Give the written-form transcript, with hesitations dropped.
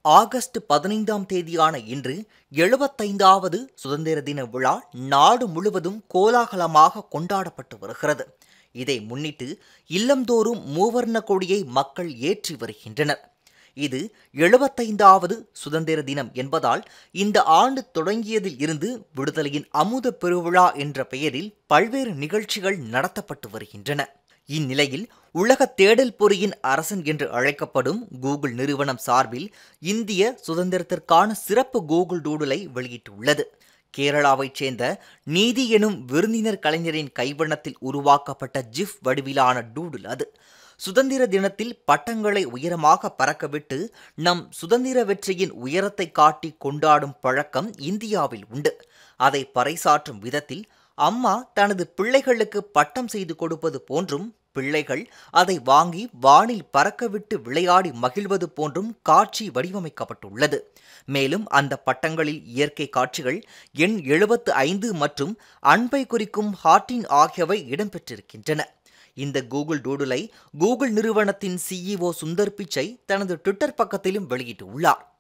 August 15ஆம் தேதியான இன்று 75வது சுதந்திர தின விழா நாடு முழுவதும் கோலாகலமாக கொண்டாடப்பட்டு வருகிறது. இதை முன்னிட்டு இல்லந்தோறும் மூவர்ண கொடியை மக்கள் ஏற்றி வருகின்றனர். இது 75வது சுதந்திர தினம் என்பதால் இந்த ஆண்டு தொடங்கியதில் இருந்து விடுதலையின் அமுத பெருவிழா என்ற பெயரில் பல்வேறு நிகழ்ச்சிகள் நடத்தப்பட்டு வருகின்றன. இந்நிலையில் உலக தேடல் பொறியின் அரசன் என்று அழைக்கப்படும் கூகுள் நிறுவனம் சார்பில் இந்திய சுதந்திரத்திற்கான சிறப்பு கூகுள் டூடுலை வெளியிட்டுள்ளது. கேரளாவைச் சேர்ந்த நீதி எனும் விருந்தினர் கலைஞரின் கைவண்ணத்தில் உருவாக்கப்பட்ட ஜிஃப் வடிவிலான டூடுல் அது. சுதந்திர தினத்தில் பட்டங்களை உயரமாக பறக்கவிட்டு நம் சுதந்திர வெற்றியின் உயரத்தை காட்டி கொண்டாடும் பழக்கம் இந்தியாவில் உண்டு. அதை பறைசாற்றும் விதத்தில் அம்மா தனது பிள்ளைகளுக்கு பட்டம் செய்து கொடுப்பது போன்றும் பிள்ளைகள் அதை வாங்கி வானில் பறக்கவிட்டு விளையாடி மகிழ்வது போன்றும் காட்சி வடிவமைக்கப்பட்டுள்ளது. மேலும் அந்த பட்டங்களில் இயற்கை காட்சிகள், எண் 75 மற்றும் அன்பை குறிக்கும் ஹார்டின் ஆகியவை இடம்பெற்றிருக்கின்றன. இந்த கூகுள் டூடுலை கூகுள் நிறுவனத்தின் CEO சுந்தர் பிச்சை தனது ட்விட்டர் பக்கத்திலும் வெளியிட்டுள்ளார்.